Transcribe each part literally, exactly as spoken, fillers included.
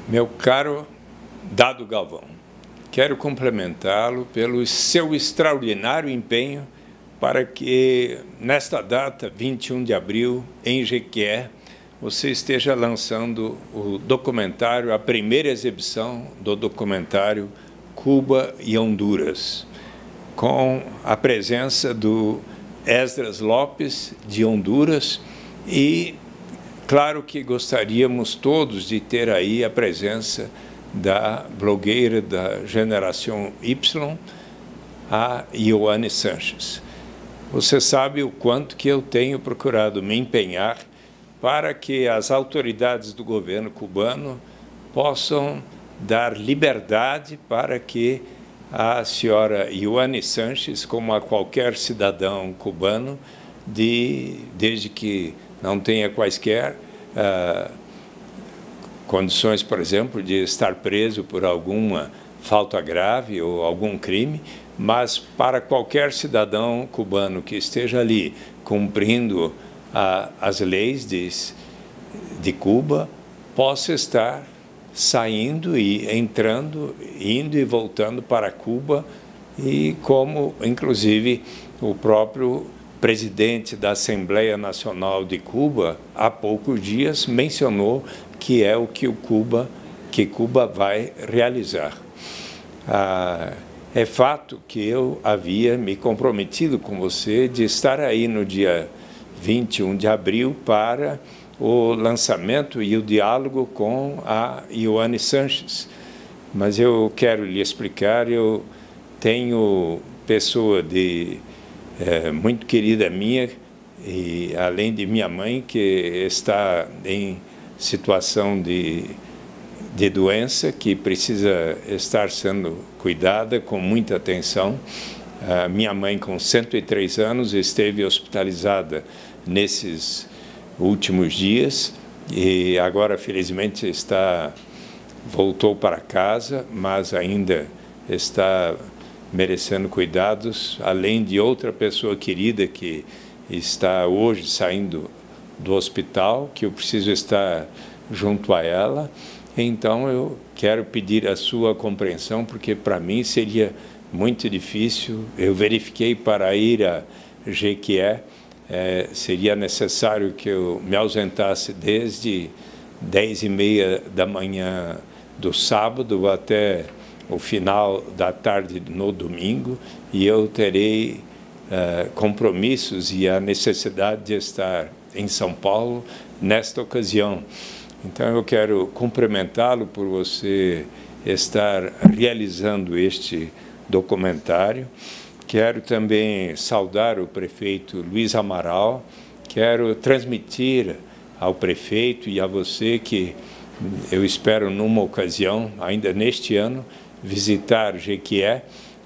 Meu caro Dado Galvão, quero cumprimentá-lo pelo seu extraordinário empenho para que, nesta data, vinte e um de abril, em Jequié, você esteja lançando o documentário, a primeira exibição do documentário Cuba e Honduras, com a presença do Esdras Lopes, de Honduras, e claro que gostaríamos todos de ter aí a presença da blogueira da geração Y, a Ioane Sanches. Você sabe o quanto que eu tenho procurado me empenhar para que as autoridades do governo cubano possam dar liberdade para que a senhora Ioane Sanches, como a qualquer cidadão cubano, de, desde que não tenha quaisquer uh, condições, por exemplo, de estar preso por alguma falta grave ou algum crime, mas para qualquer cidadão cubano que esteja ali cumprindo a, as leis de, de Cuba, possa estar saindo e entrando, indo e voltando para Cuba, e como, inclusive, o próprio presidente da Assembleia Nacional de Cuba, há poucos dias, mencionou que é o que o Cuba, que Cuba vai realizar. Ah, é fato que eu havia me comprometido com você de estar aí no dia vinte e um de abril para o lançamento e o diálogo com a Ioane Sanches. Mas eu quero lhe explicar, eu tenho pessoa de É, muito querida minha, e além de minha mãe, que está em situação de, de doença, que precisa estar sendo cuidada com muita atenção. A minha mãe, com cento e três anos, esteve hospitalizada nesses últimos dias e agora, felizmente, está, voltou para casa, mas ainda está merecendo cuidados, além de outra pessoa querida que está hoje saindo do hospital, que eu preciso estar junto a ela. Então, eu quero pedir a sua compreensão, porque para mim seria muito difícil. Eu verifiquei para ir a Jequié, é, seria necessário que eu me ausentasse desde dez e meia da manhã do sábado até o final da tarde no domingo, e eu terei uh, compromissos e a necessidade de estar em São Paulo nesta ocasião. Então, eu quero cumprimentá-lo por você estar realizando este documentário. Quero também saudar o prefeito Luiz Amaral, quero transmitir ao prefeito e a você que eu espero, numa ocasião, ainda neste ano, visitar Jequié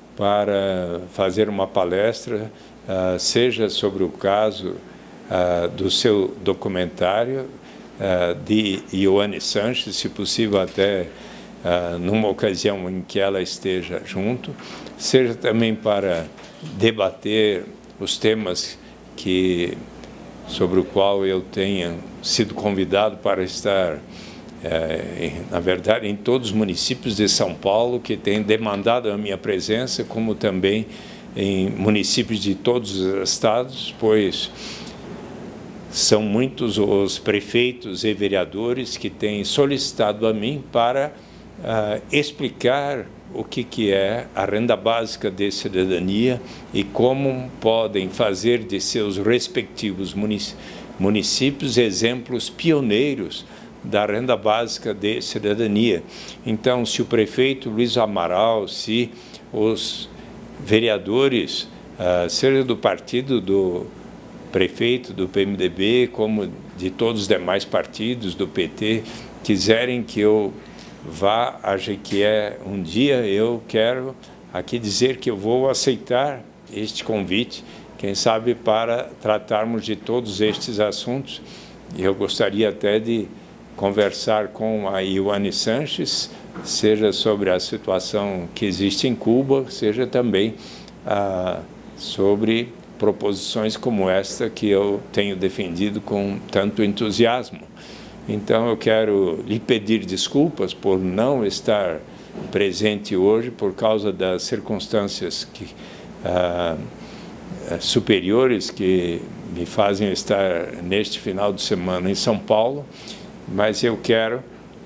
para fazer uma palestra, uh, seja sobre o caso uh, do seu documentário uh, de Ioane Sanches, se possível até uh, numa ocasião em que ela esteja junto, seja também para debater os temas que, sobre o qual eu tenha sido convidado para estar É, na verdade, em todos os municípios de São Paulo que têm demandado a minha presença, como também em municípios de todos os estados, pois são muitos os prefeitos e vereadores que têm solicitado a mim para uh, explicar o que, que é a renda básica de cidadania e como podem fazer de seus respectivos municípios exemplos pioneiros da renda básica de cidadania. Então, se o prefeito Luiz Amaral, se os vereadores, uh, seja do partido do prefeito, do P M D B, como de todos os demais partidos, do P T, quiserem que eu vá a Jequié um dia, eu quero aqui dizer que eu vou aceitar este convite, quem sabe para tratarmos de todos estes assuntos. E eu gostaria até de conversar com a Ioane Sanches, seja sobre a situação que existe em Cuba, seja também ah, sobre proposições como esta que eu tenho defendido com tanto entusiasmo. Então, eu quero lhe pedir desculpas por não estar presente hoje por causa das circunstâncias que, ah, superiores que me fazem estar neste final de semana em São Paulo, mas eu quero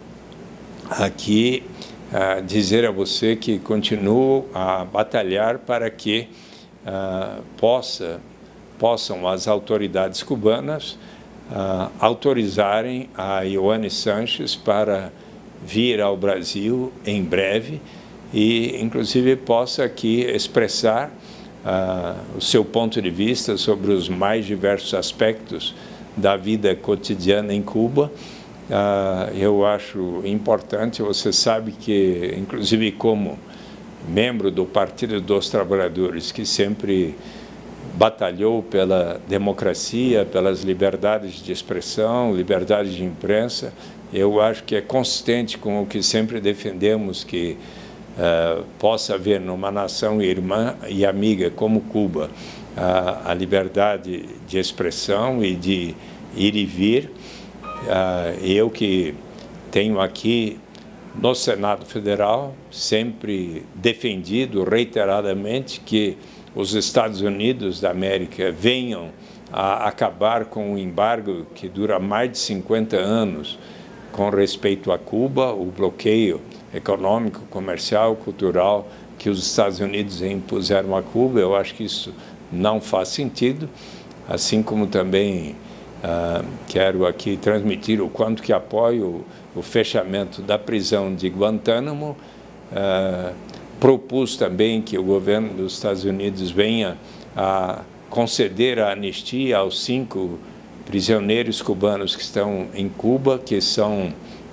aqui ah, dizer a você que continuo a batalhar para que ah, possa, possam as autoridades cubanas ah, autorizarem a Ioane Sanches para vir ao Brasil em breve e, inclusive, possa aqui expressar uh, o seu ponto de vista sobre os mais diversos aspectos da vida cotidiana em Cuba. Uh, eu acho importante, você sabe que, inclusive, como membro do Partido dos Trabalhadores, que sempre batalhou pela democracia, pelas liberdades de expressão, liberdade de imprensa, eu acho que é consistente com o que sempre defendemos, que uh, possa haver numa nação irmã e amiga como Cuba uh, a liberdade de expressão e de ir e vir. Uh, eu que tenho aqui no Senado Federal sempre defendido reiteradamente que os Estados Unidos da América venham a acabar com o embargo que dura mais de cinquenta anos com respeito a Cuba, o bloqueio econômico, comercial, cultural que os Estados Unidos impuseram a Cuba. Eu acho que isso não faz sentido, assim como também uh, quero aqui transmitir o quanto que apoio o, o fechamento da prisão de Guantánamo. Uh, propus também que o governo dos Estados Unidos venha a conceder a anistia aos cinco prisioneiros cubanos que estão em Cuba, que são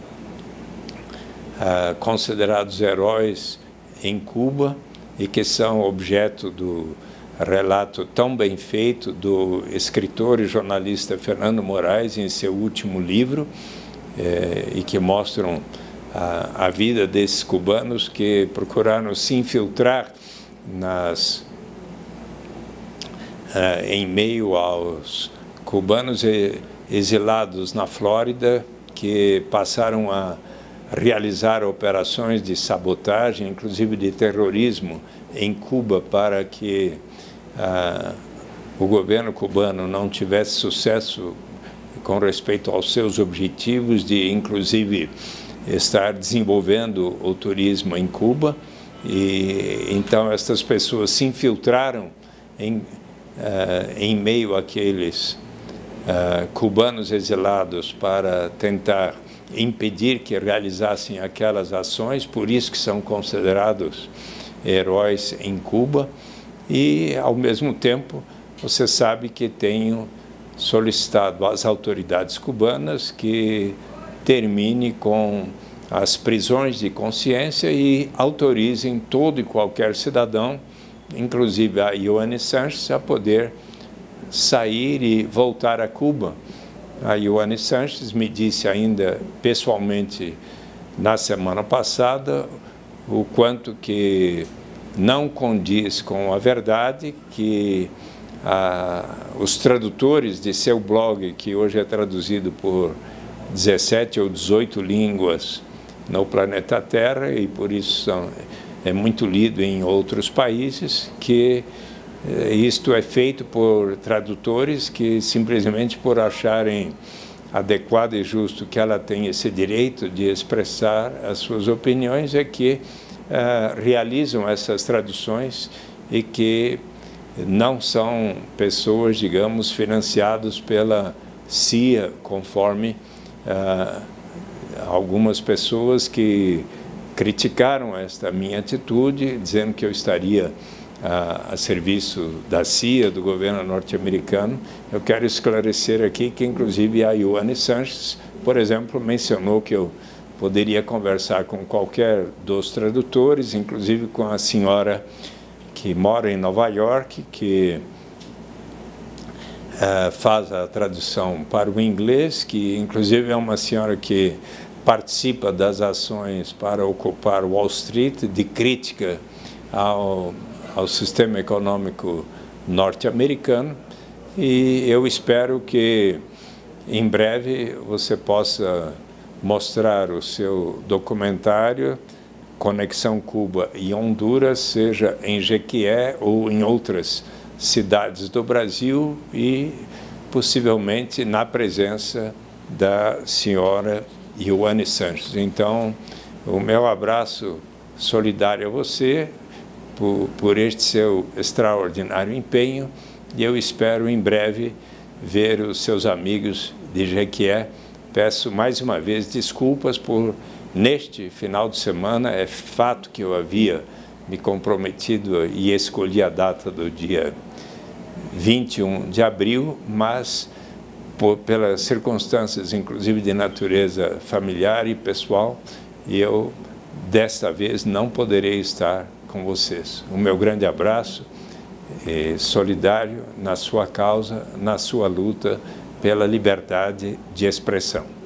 ah, considerados heróis em Cuba e que são objeto do relato tão bem feito do escritor e jornalista Fernando Moraes em seu último livro, eh, e que mostram a, a vida desses cubanos que procuraram se infiltrar nas, ah, em meio aos cubanos exilados na Flórida, que passaram a realizar operações de sabotagem, inclusive de terrorismo, em Cuba, para que ah, o governo cubano não tivesse sucesso com respeito aos seus objetivos de, inclusive, estar desenvolvendo o turismo em Cuba. E então essas pessoas se infiltraram em, ah, em meio àqueles Uh, cubanos exilados para tentar impedir que realizassem aquelas ações, por isso que são considerados heróis em Cuba. E, ao mesmo tempo, você sabe que tenho solicitado às autoridades cubanas que termine com as prisões de consciência e autorizem todo e qualquer cidadão, inclusive a Ioane Sanches, a poder sair e voltar a Cuba. A Ioane Sanches me disse ainda pessoalmente na semana passada o quanto que não condiz com a verdade que ah, os tradutores de seu blog, que hoje é traduzido por dezessete ou dezoito línguas no planeta Terra e por isso são, é muito lido em outros países, que isto é feito por tradutores que, simplesmente por acharem adequado e justo que ela tenha esse direito de expressar as suas opiniões, é que uh, realizam essas traduções e que não são pessoas, digamos, financiadas pela C I A, conforme uh, algumas pessoas que criticaram esta minha atitude, dizendo que eu estaria A, a serviço da C I A, do governo norte-americano. Eu quero esclarecer aqui que, inclusive, a Ioane Sanches, por exemplo, mencionou que eu poderia conversar com qualquer dos tradutores, inclusive com a senhora que mora em Nova York, que uh, faz a tradução para o inglês, que, inclusive, é uma senhora que participa das ações para ocupar Wall Street, de crítica ao ao sistema econômico norte-americano, e eu espero que em breve você possa mostrar o seu documentário Conexão Cuba e Honduras, seja em Jequié ou em outras cidades do Brasil e possivelmente na presença da senhora Ioane Sanches. Então, o meu abraço solidário a você por, por este seu extraordinário empenho e eu espero em breve ver os seus amigos de Jequié. Peço mais uma vez desculpas por, neste final de semana, é fato que eu havia me comprometido e escolhi a data do dia vinte e um de abril, mas por, pelas circunstâncias, inclusive de natureza familiar e pessoal, eu desta vez não poderei estar com vocês. O meu grande abraço, eh, solidário na sua causa, na sua luta pela liberdade de expressão.